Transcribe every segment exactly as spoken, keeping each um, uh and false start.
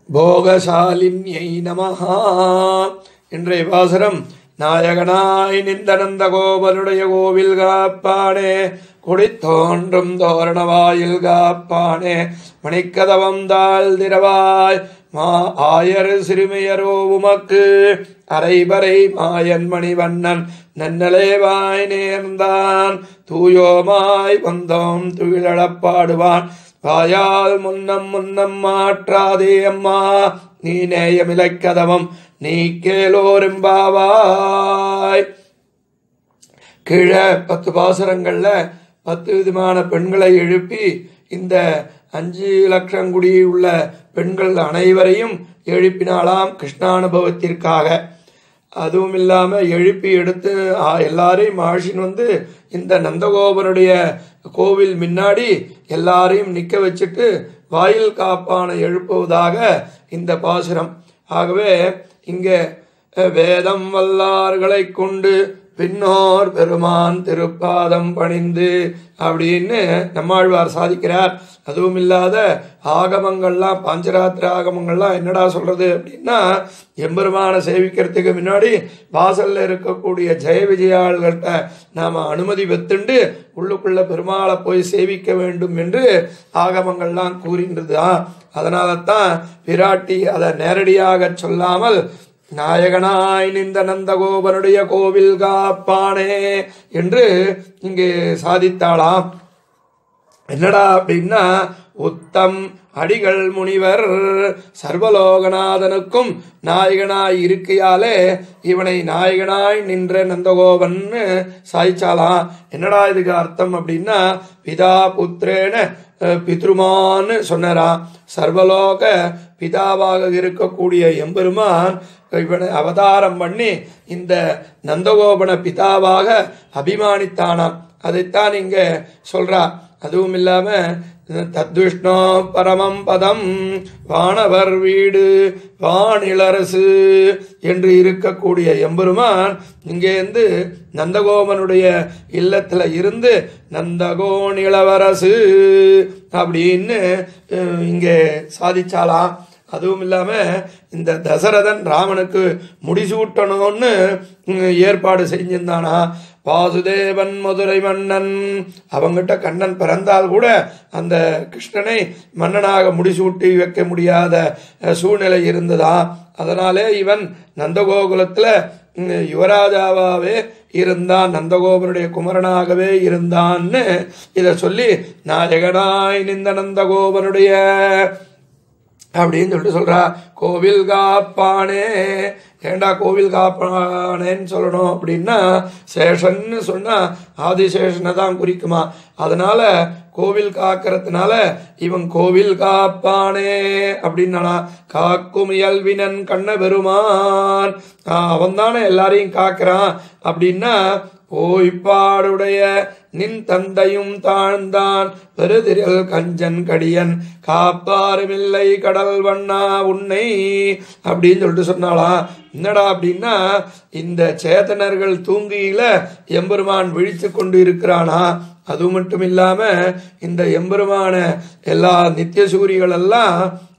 போகசாலின்யை நமஹா. இன்றைய பாசுரம் நாயகனாய் நின்ற நந்தகோபனுடைய கோவில் காப்பானே, குடித்தோன்றும் தோரணவாயில் காப்பானே, மணிக்கதவம் தாழ் திரவாய் மா ஆயர் சிறுமையரோ உமக்கு அரைபறை மாயன் மணிவண்ணன் நன்னலேவாய் நேர்ந்தான் தூயோமாய் வந்தோம் துயிலழப்பாடுவான் வாயால் முன்னம் முன்னம் மாற்றாதே அம்மா நீ நேயமிலைக்கதவம் நீ கேளோரும்பாவாய். கீழே பத்து பாசுரங்கள்ல பத்து விதமான பெண்களை எழுப்பி இந்த அஞ்சு லட்சம் குடி உள்ள பெண்கள் அனைவரையும் எழுப்பினாலாம் கிருஷ்ணானுபவத்திற்காக. அதுவும் இல்லாமல் எழுப்பி எடுத்து எல்லாரையும் ஆழ்ச்சின்னு வந்து இந்த நந்தகோபனுடைய கோவில் முன்னாடி எல்லாரையும் நிற்க வச்சுட்டு வாயில் காப்பானை எழுப்புவதாக இந்த பாசுரம். ஆகவே இங்கே வேதம் வல்லார்களை கொண்டு பின்னோர் பெருமான் திருப்பாதம் பணிந்து அப்படின்னு நம்மாழ்வார் சாதிக்கிறார். அதுவும் இல்லாத ஆகமங்கள்லாம் பாஞ்சராத்திர ஆகமங்கள்லாம் என்னடா சொல்றது அப்படின்னா, எம்பெருமானை சேவிக்கிறதுக்கு முன்னாடி வாசல்ல இருக்கக்கூடிய ஜெய விஜயாள்கிட்ட நாம அனுமதி பெற்றுண்டு உள்ளுக்குள்ள பெருமாளை போய் சேவிக்க வேண்டும் என்று ஆகமங்கள்லாம் கூறின்றதுதான். அதனால தான் பிராட்டி அதை நேரடியாக சொல்லாமல் நாயகனாய் நின்ற நந்தகோபனுடைய கோவில் காப்பானே என்று இங்கு சாதித்தாளாம். என்னடா அப்படின்னா, உத்தம் அடிகள் முனிவர் சர்வலோகநாதனுக்கும் நாயகனாய் இருக்கையாலே இவனை நாயகனாய் நின்ற நந்தகோபன் சாய்ச்சாலாம். என்னடா இதுக்கு அர்த்தம் அப்படின்னா, பிதா புத்திரேன பித்ருமான்னு சொன்னாரா. சர்வலோக பிதாவாக இருக்கக்கூடிய எம்பெருமான் இவனை அவதாரம் பண்ணி இந்த நந்தகோபன பிதாவாக அபிமானித்தானாம். அதைத்தான் இங்க சொல்றா. அதுவும் இல்லாம தத்விஷ்ணோ பரமம் பதம் வானவர் வீடு வானிளரசு என்று இருக்கக்கூடிய எம்பெருமான் இங்கேருந்து நந்தகோபனுடைய இல்லத்துல இருந்து நந்தகோன் இளவரசு அப்படின்னு இங்கே சாதிச்சாலாம். அதுவும் இல்லாம இந்த தசரதன் ராமனுக்கு முடிசூட்டணும்னு ஏற்பாடு செஞ்சிருந்தானா. வாசுதேவன் மதுரை மன்னன் அவங்கிட்ட கண்ணன் பிறந்தால் கூட அந்த கிருஷ்ணனை மன்னனாக முடிசூட்டி வைக்க முடியாத சூழ்நிலை இருந்ததா. அதனாலே இவன் நந்தகோகுலத்துல யுவராஜாவாவே இருந்தான், நந்தகோபனுடைய குமரனாகவே இருந்தான்னு இதை சொல்லி நாயகனாய் நின்ற நந்தகோபனுடைய அப்படின்னு சொல்லிட்டு சொல்றா. கோவில் காப்பானே, ஏண்டா கோவில் காப்பானேன்னு சொல்லணும் அப்படின்னா, சேஷன்னு சொன்னா ஆதிசேஷனை தான் குறிக்குமா. அதனால கோவில் காக்கிறதுனால இவன் கோவில் காப்பானே அப்படின்னா, காக்கும் இயல்வினன் கண்ண பெருமான் அவன் தானே எல்லாரையும் காக்கிறான் அப்படின்னா, ஓய்ப்பாடுடைய நின் தந்தையும் தாழ்ந்தான் பெருதிரல் கஞ்சன் கடியன் காப்பாருமில்லை கடல் வண்ணா உன்னை அப்படின்னு சொல்லிட்டு சொன்னாளா. என்னடா அப்படின்னா, இந்த சேதனர்கள் தூங்கியில எம்பெருமான் விழித்து கொண்டு இருக்கிறானா. அது மட்டும் இல்லாம இந்த எம்பெருமான எல்லா நித்திய சூரிகள் எல்லாம்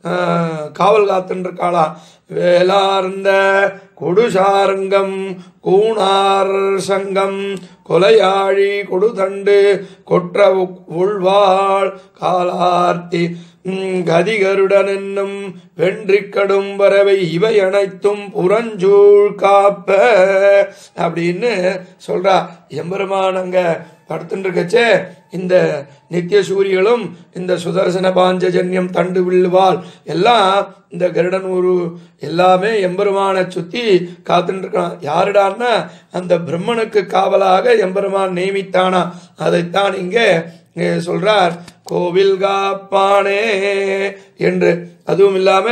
காவல் காத்துன்னு இருக்காளா. வேளார்ந்த கொடுசாரங்கம் கூணார் சங்கம் கொலையாழி கொடுதண்டு கொற்ற உள்வாள் காலார்த்தி கதிகருடன் என்னும் வென்றி கடும் வரவை இவை அனைத்தும் புறஞ்சூழ் காப்ப அப்படின்னு சொல்றா. எம்பெருமானங்க படுத்துட்டு இருக்கச்சே இந்த நித்திய சூரியகளும் இந்த சுதர்சன பாஞ்சஜன்யம் தண்டு வில்லுவாள் எல்லாம் இந்த கருடன் ஒரு எல்லாமே எம்பெருமானை சுத்தி காத்துட்டு இருக்கான். யாருடான்னா அந்த பிரம்மனுக்கு காவலாக எம்பெருமான் நியமித்தானா. அதைத்தான் இங்கே சொல்றார் கோவில் காப்பானே என்று. அதுவும் இல்லாம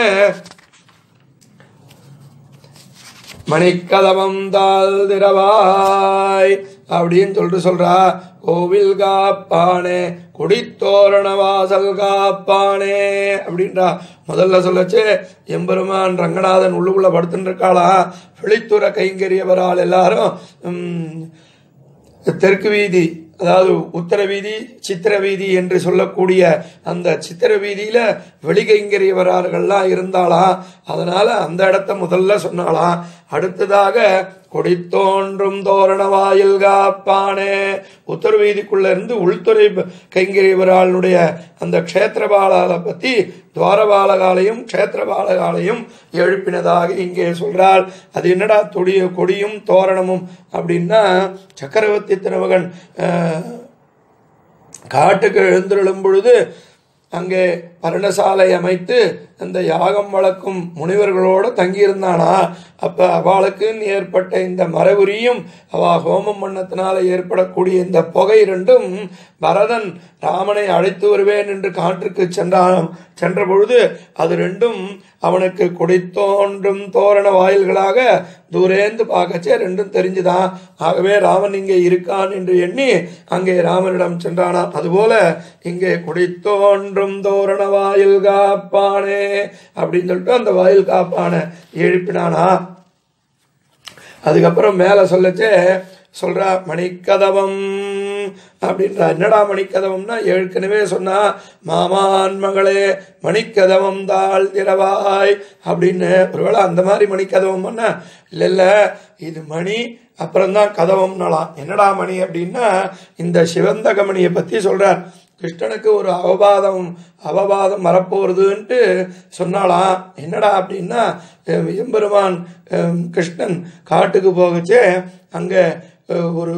மணிக்கதவம் தாழ் திரவாய் அப்படின்னு சொல்லிட்டு சொல்றா. கோவில் காப்பானே கொடித்தோரண வாசல் காப்பானே அப்படின்றா. முதல்ல சொல்லச்சு எம்பெருமான் ரங்கநாதன் உள்ளுக்குள்ள படுத்துட்டு இருக்காளா. வெளித்துற கைங்கரியவரால் எல்லாரும் தெற்கு வீதி அதாவது உத்தர வீதி சித்திர வீதி என்று சொல்லக்கூடிய அந்த சித்திர வீதியில வெளிகைங்கரியவரார்கள்லாம் இருந்தாலாம். அதனால அந்த இடத்த முதல்ல சொன்னாலாம். அடுத்ததாக கொடித்தோன்றும் தோரண வாயில் காப்பானே, உத்தர வீதிக்குள்ள இருந்து உள்துறை கைங்கரியவராளுடைய அந்த க்ஷேத்திரபாலாலை பத்தி துவாரபாலகாலையும் க்ஷேத்திரபாலகாலையும் எழுப்பினதாக இங்கே சொல்றாள். அது என்னடா தொடிய கொடியும் தோரணமும் அப்படின்னா, சக்கரவர்த்தி திருமகன் காட்டுக்கு எழுந்தருளும் பொழுது அங்கே பர்ணசாலை அமைத்து அந்த யாகம் வளர்க்கும் முனிவர்களோடு தங்கியிருந்தானா. அப்ப அவளுக்கு ஏற்பட்ட இந்த மரபுரியும் அவ ஹோமம் பண்ணத்தினால ஏற்படக்கூடிய இந்த புகை ரெண்டும் பரதன் ராமனை அழைத்து வருவேன் என்று காற்றுக்கு சென்றான் சென்ற பொழுது அது ரெண்டும் அவனுக்கு கொடித்தோன்றும் தோரண வாயில்களாக தூரேந்து பார்க்கச்சே ரெண்டும் தெரிஞ்சுதான். ஆகவே ராமன் இங்கே இருக்கான் என்று எண்ணி அங்கே ராமனிடம் சென்றானா. அதுபோல இங்கே கொடித்தோன்றும் தோரண வாயில் காப்பானே அப்படின்னு சொல்லிட்டு அந்த வாயில் காப்பான எழுப்பினானா. அதுக்கப்புறம் மேல சொல்லச்சே சொல்றா மணிக்கதவம் அப்படின்ற. என்னடா மணிக்கதவம்னா, ஏற்கனவே சொன்னா மாமான் மகளே மணிக்கதவம் தாழ் திறவாய் அப்படின்னு. ஒருவேளை அந்த மாதிரி மணிக்கதவம் பண்ண இல்ல இல்ல இது மணி அப்புறம்தான் கதவம்னாலாம். என்னடா மணி அப்படின்னா, இந்த சிவந்தக மணியை பத்தி சொல்றார். கிருஷ்ணனுக்கு ஒரு அவபாதம் அவபாதம் வரப்போறதுன்ட்டு சொன்னாலாம். என்னடா அப்படின்னா, எம்பெருமான் கிருஷ்ணன் காட்டுக்கு போகச்சே அங்க ஒரு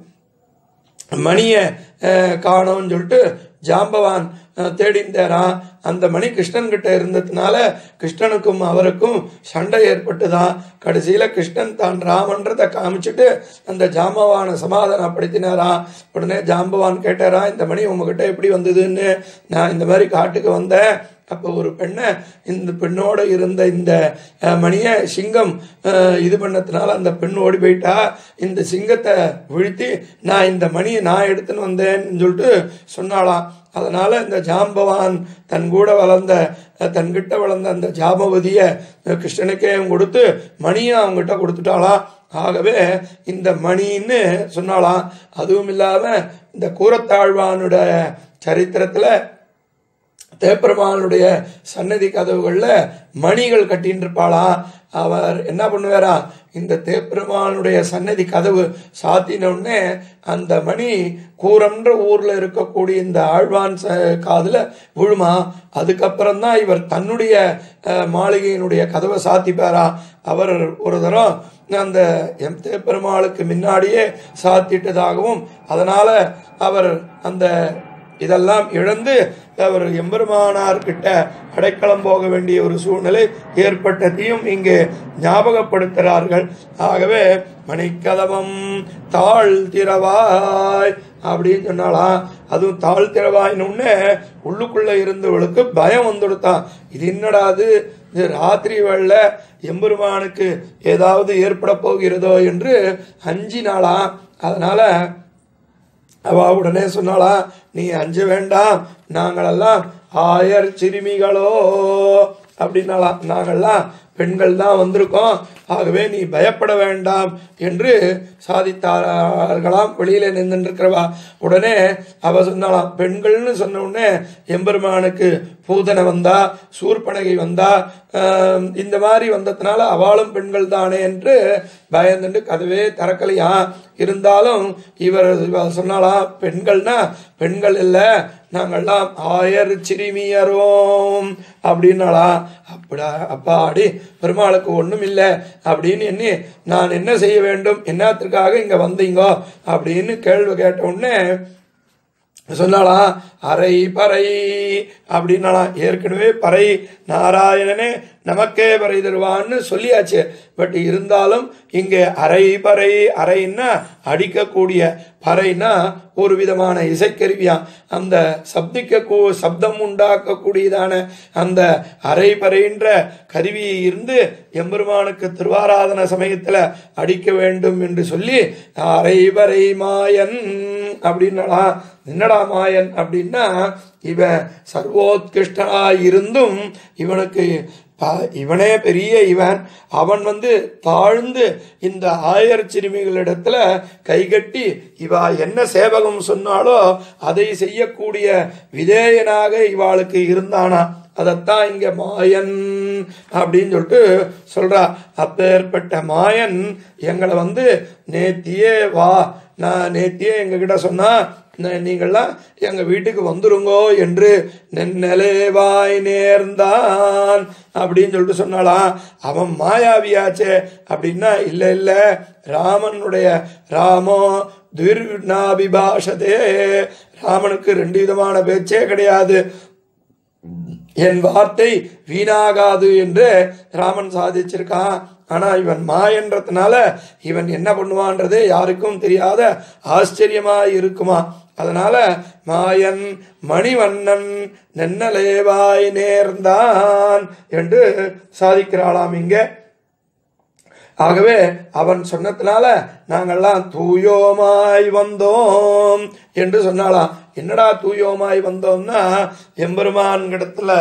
மணியை காணோன்னு சொல்லிட்டு ஜாம்பவான் தேடிந்தாரான். அந்த மணி கிருஷ்ணன் கிட்ட இருந்ததுனால கிருஷ்ணனுக்கும் அவருக்கும் சண்டை ஏற்பட்டுதான். கடைசியில கிருஷ்ணன் தான் ராமன்றதை காமிச்சுட்டு அந்த ஜாம்பவானை சமாதானப்படுத்தினாராம். உடனே ஜாம்பவான் கேட்டாரா, இந்த மணி உங்ககிட்ட எப்படி வந்ததுன்னு. நான் இந்த மாதிரி காட்டுக்கு வந்தேன், அப்போ ஒரு பெண்ணை இந்த பெண்ணோட இருந்த இந்த மணியை சிங்கம் இது பண்ணதுனால அந்த பெண் ஓடி போயிட்டா. இந்த சிங்கத்தை வீழ்த்தி நான் இந்த மணியை நான் எடுத்துன்னு வந்தேன்னு சொல்லிட்டு சொன்னாலாம். அதனால இந்த ஜாம்பவான் தன் கூட வளர்ந்த தன்கிட்ட வளர்ந்த அந்த ஜாம்பவதிய கிருஷ்ணனுக்கே கொடுத்து மணியை அவங்ககிட்ட கொடுத்துட்டாளாம். ஆகவே இந்த மணின்னு சொன்னாலாம். அதுவும் இல்லாம இந்த கூரத்தாழ்வானுடைய சரித்திரத்துல தேப்பெருமானுடைய சன்னதி கதவுகள்ல மணிகள் கட்டின்னு இருப்பாளாம். அவர் என்ன பண்ணுவாரா, இந்த தேப்பெருமானுடைய சன்னதி கதவு சாத்தினோடனே அந்த மணி கூரம்ன்ற ஊர்ல இருக்கக்கூடிய இந்த ஆழ்வான் காதுல விழுமா. அதுக்கப்புறம் தான் இவர் தன்னுடைய மாளிகையினுடைய கதவை சாத்திப்பாரா. அவர் ஒரு தரம் அந்த எம் தேப்பெருமாளுக்கு முன்னாடியே சாத்திட்டதாகவும் அதனால அவர் அந்த இதெல்லாம் இழந்து அவர் எம்பெருமானார்கிட்ட அடைக்கலம் போக வேண்டிய ஒரு சூழ்நிலை ஏற்பட்டதையும் இங்கே ஞாபகப்படுத்துகிறார்கள். ஆகவே மணிக்கதவம் தாழ் திறவாய் அப்படின்னு சொன்னாலாம். அதுவும் தாழ் திறவாயின்னு உள்ளுக்குள்ள இருந்தவளுக்கு பயம் வந்துடுத்தான். இது என்னடாது, இது ராத்திரி வேள எம்பெருமானுக்கு ஏதாவது ஏற்பட போகிறதோ என்று அஞ்சினாலாம். அதனால அவ உடனே சொன்னாளா, நீ அஞ்ச வேண்டாம், நாங்களெல்லாம் ஆயர் சிறுமிகளோ அப்படின்னாலாம். நாங்கள்லாம் பெண்கள் தான் வந்திருக்கோம், ஆகவே நீ பயப்பட வேண்டாம் என்று சாதித்தார்களாம் வெளியில நின்றுருக்கிறவா. உடனே அவ சொன்னாலாம், பெண்கள்னு சொன்ன உடனே எம்பெருமானுக்கு பூதனை வந்தா சூர்பனகை வந்தா இந்த மாதிரி வந்ததுனால அவளும் பெண்கள் தானே என்று பயந்துட்டு கதவே திறக்கலையா. இருந்தாலும் இவர் சொன்னாலாம், பெண்கள்னா பெண்கள் இல்லை, நாங்கள்லாம் ஆயர் சிறுமியரோம் அப்படின்னாளா. அப்படா அப்பாடி பெருமாளுக்கு ஒன்றும் இல்லை அப்படின்னு எண்ணி நான் என்ன செய்ய வேண்டும், என்னத்திற்காக இங்க வந்தீங்கோ அப்படின்னு கேள்வி கேட்ட உடனே சொன்னாலாம், அரை பறை அப்படின்னாலாம். ஏற்கனவே பறை நாராயணனே நமக்கே பறை தருவான்னு சொல்லியாச்சு. பட் இருந்தாலும் இங்கே அரை பறை, அறைன்னா அடிக்கக்கூடிய, பறைனா ஒரு விதமான இசைக்கருவியா, அந்த சப்திக்க சப்தம் உண்டாக்கக்கூடியதான அந்த அரை பறைன்ற கருவி இருந்து எம்பெருமானுக்கு திருவாராதன சமயத்துல அடிக்க வேண்டும் என்று சொல்லி அரை பறை மாயன் அப்படின்னா. என்னடா மாயன் அப்படின்னா, இவன் சர்வோத்கிருஷ்டனா இருந்தும் இவனுக்கு இவனே பெரிய இவன், அவன் வந்து தாழ்ந்து இந்த ஆயர் சிறுமிகளிடத்துல கைகட்டி இவா என்ன சேவகம் சொன்னாலோ அதை செய்யக்கூடிய விதேயனாக இவாளுக்கு இருந்தானா. அதத்தான் இங்க மாயன் அப்படின்னு சொல்லிட்டு சொல்றா. அப்பேற்பட்ட மாயன் எங்களை வந்து நேத்தியே வா, நான் நேத்தியே எங்ககிட்ட சொன்னா நீங்கள்லாம் எங்க வீட்டுக்கு வந்துருங்கோ என்று நென்னலேவாய் நேர்ந்தான் அப்படின்னு சொல்லிட்டு சொன்னாலாம். அவன் மாயாவியாச்சே அப்படின்னா இல்ல இல்ல, ராமனுடைய ராமோ துர்நாபிபாஷதே, ராமனுக்கு ரெண்டு விதமான பேச்சே கிடையாது, என் வார்த்தை வீணாகாது என்று ராமன் சாதிச்சிருக்கான். ஆனா இவன் மாயன்றதுனால இவன் என்ன பண்ணுவான்றதே யாருக்கும் தெரியாத ஆச்சரியமா இருக்குமா. அதனால மாயன் மணிவண்ணன் நென்னலேவாய் நேர்ந்தான் என்று சாதிக்கிறாளாம் இங்க. ஆகவே அவன் சொன்னதுனால நாங்கள்லாம் தூயோமாய் வந்தோம் என்று சொன்னாலாம். என்னடா தூயோமாய் வந்தோம்னா, எம்பெருமான் இடத்துல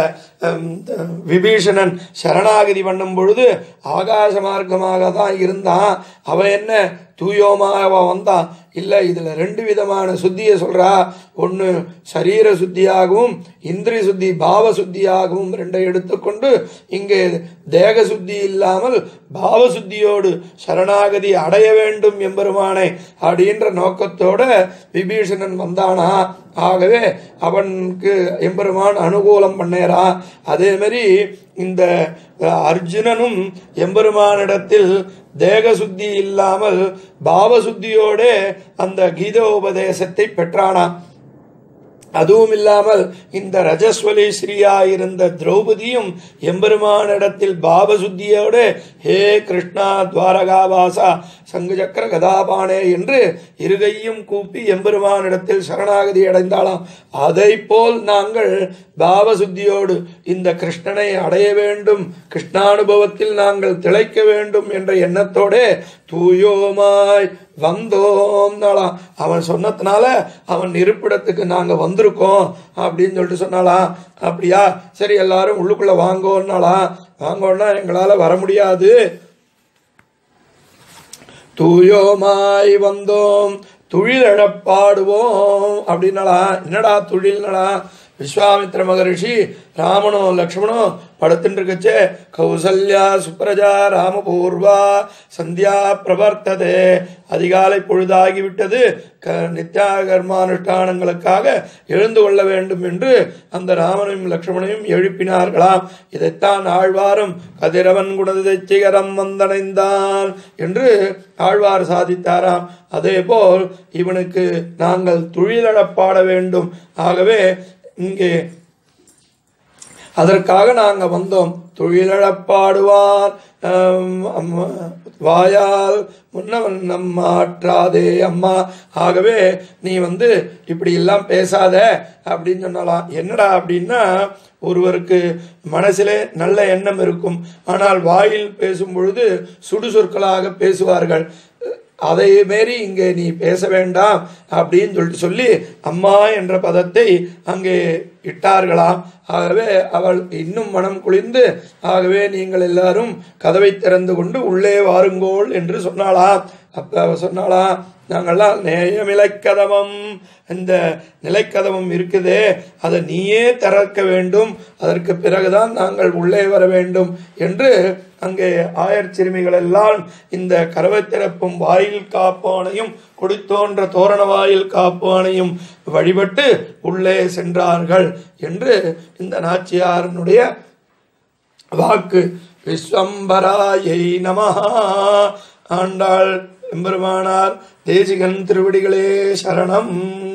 விபீஷணன் சரணாகதி பண்ணும் பொழுது ஆகாச மார்க்கமாக தான் இருந்தான். அவன் என்ன தூயோமாக வந்தான்? இல்லை, இதுல ரெண்டு விதமான சுத்தியை சொல்றா. ஒன்று சரீர சுத்தியாகவும் இந்திரிய சுத்தி பாவ சுத்தியாகவும் ரெண்டை எடுத்துக்கொண்டு இங்கே தேக சுத்தி இல்லாமல் பாவ சுத்தியோடு சரணாகதி அடைய வேண்டும் எம்பெருமானை அப்படின்ற நோக்கத்தோட விபீஷணன் வந்தானா. ஆகவே அவனுக்கு எம்பெருமான் அனுகூலம் பண்ணேரா. அதே மாதிரி இந்த அர்ஜுனனும் எம்பெருமானிடத்தில் தேக சுத்தி இல்லாமல் பாவ சுத்தியோட அந்த கீதோபதேசத்தை பெற்றானா. அதுவும் இல்லாமல் இந்த ரஜஸ்வலி ஸ்ரீயா இருந்த திரௌபதியும் எம்பெருமானிடத்தில் பாவசுத்தியோடு ஹே கிருஷ்ணா துவாரகாவாசா சங்கு சக்கர கதாபானே என்று இருகையும் கூப்பி எம்பெருமானிடத்தில் சரணாகதி அடைந்தாளாம். அதை போல் நாங்கள் பாவசுத்தியோடு இந்த கிருஷ்ணனை அடைய வேண்டும், கிருஷ்ணானுபவத்தில் நாங்கள் திளைக்க வேண்டும் என்ற எண்ணத்தோட தூயோமாய் வந்தோம் நாளாம். அவன் சொன்னதுனால அவன் இருப்பிடத்துக்கு நாங்க வந்திருக்கோம் அப்படின்னு சொல்லிட்டு சொன்னாலாம். அப்படியா, சரி எல்லாரும் உள்ளுக்குள்ள வாங்கோன்னாலாம். வாங்கோன்னா எங்களால வர முடியாது, தூயோமாய் வந்தோம் துழிலழப்பாடுவோம் அப்படின்னாலா. என்னடா துழில்னடா? விஸ்வாமித்ர மகரிஷி ராமனோ லக்ஷ்மணோ படுத்துட்டு இருக்கச்சே கௌசல்யா சுப்ரஜா ராமபூர்வா சந்தியா பிரவர்த்ததே, அதிகாலை பொழுதாகிவிட்டது, க நித்யா கர்மானுஷ்டானங்களுக்காக எழுந்து கொள்ள வேண்டும் என்று அந்த ராமனையும் லக்ஷ்மணையும் எழுப்பினார்களாம். இதைத்தான் ஆழ்வாரும் கதிரவன் குணதை சிகரம் வந்தடைந்தான் என்று ஆழ்வார் சாதித்தாராம். அதே போல் இவனுக்கு நாங்கள் துழிலழப்பாட வேண்டும். ஆகவே இங்கே அதற்காக நாங்க வந்தோம். தொழிலழப்பாடுவான் வாயால் முன்னவன் நம்மாற்றாதே அம்மா. ஆகவே நீ வந்து இப்படி எல்லாம் பேசாத அப்படின்னு சொன்னலாம். என்னடா அப்படின்னா, ஒருவருக்கு மனசிலே நல்ல எண்ணம் இருக்கும், ஆனால் வாயில் பேசும் பொழுது சுடுசொற்களாக பேசுவார்கள். அதை மாரி இங்கே நீ பேச வேண்டாம் அப்படின்னு சொல்லிட்டு சொல்லி அம்மா என்ற பதத்தை அங்கே இட்டார்களாம். ஆகவே அவள் இன்னும் மனம் குளிர்ந்து, ஆகவே நீங்கள் எல்லாரும் கதவை திறந்து கொண்டு உள்ளே வாருங்கோள் என்று சொன்னாளாம். அப்ப அவ சொன்னாளாம், நாங்கள்லாம் நேயமிலைக்கதவம், இந்த நிலைக்கதவம் இருக்குதே அதை நீயே திறக்க வேண்டும், அதற்கு பிறகுதான் நாங்கள் உள்ளே வர வேண்டும் என்று அங்கே ஆயர் சிறுமிகள் எல்லாம் இந்த கதவை திறப்பும் வாயில் காப்பானையும் கொடித்தோன்ற தோரண வாயில் காப்பானையும் வழிபட்டு உள்ளே சென்றார்கள் என்று இந்த நாச்சியாரனுடைய வாக்கு. விஸ்வம்பராயை நமஹா. ஆண்டாள் எம்பெருமானார் தேசிகன் திருவடிகளே சரணம்.